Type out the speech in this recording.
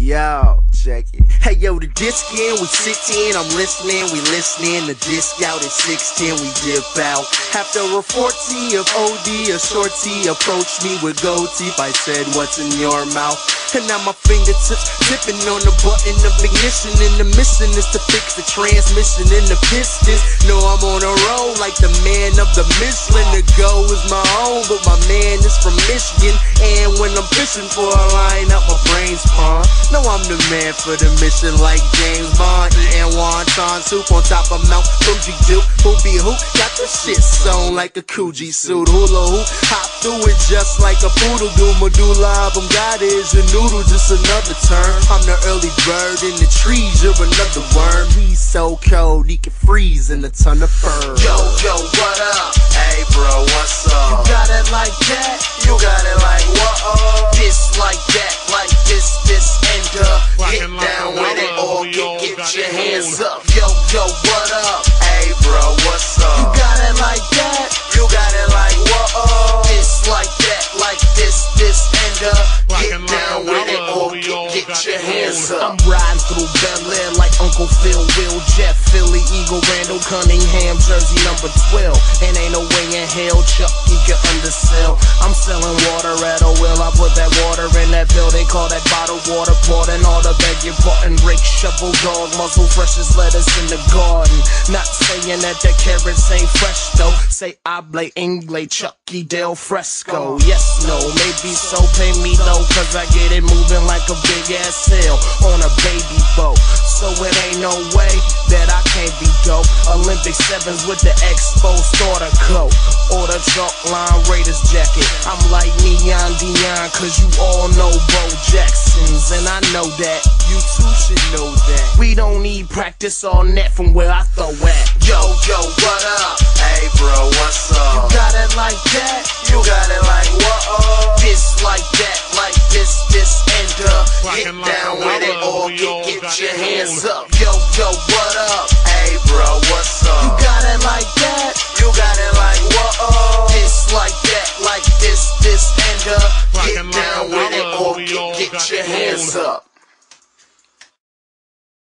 Yo, check it. Hey yo, the disc in, we 16, I'm listening, we listening. The disc out at 16, we dip out. After a 40 of OD, a shorty approached me with gold teeth. I said, what's in your mouth? And now my fingertips dipping on the button of ignition. And the mission is to fix the transmission in the pistons. No, I'm on a roll like the man of the Michelin. The go is my own, but my man is from Michigan. And when I'm fishing for a line up, my brain's pawn. No, I'm the man for the mission like James Bond. Eating wonton soup on top of Mount Fuji Duke. Who be who? Got the shit sewn like a Coogee suit. Hula hoop, hop through it just like a poodle do. Medulla oblongata is a noodle, just another term. I'm the early bird in the trees, you're another worm. He's so cold, he can freeze in a ton of fur. Yo, what up? Hey bro, what's up? You got it like that? You got it like what? This like that, like this, and Get down with it or get your hands up. Yo, what up? Hey bro, what's up? You got it like that? You got it like what? This like that, like this, and Get down with it or get your hands up. I'm riding through Bel Air like Uncle Phil, Will, Jeff, Philly, Eagle, Randall, Cunningham, jersey number 12. And ain't no way in hell Chuck you can undersell. I'm selling water at a well, I put that water in that pill. They call that bottled water port and all the beg your pardon. Rake, shovel, dog, muzzle, freshest lettuce in the garden. Not saying that the carrots ain't fresh though. Say hable, ingle, Chucky Del Fresco. Yes, no, maybe so, pay me though, cause I get it moving like a big ass sail on a baby boat. So it ain't no way that I can't be dope. Olympic 7s with the Expo starter coat or the chalk line Raiders jacket. I'm like Neon Dion, cause you all know Bo Jackson's, and I know that you too should know that. We don't need practice on net from where I throw at. Yo, what up? Hey bro, what's up? You got it like that? You got it like what? This like that, like this, and Get down with it or get your hands up. Yo, what up?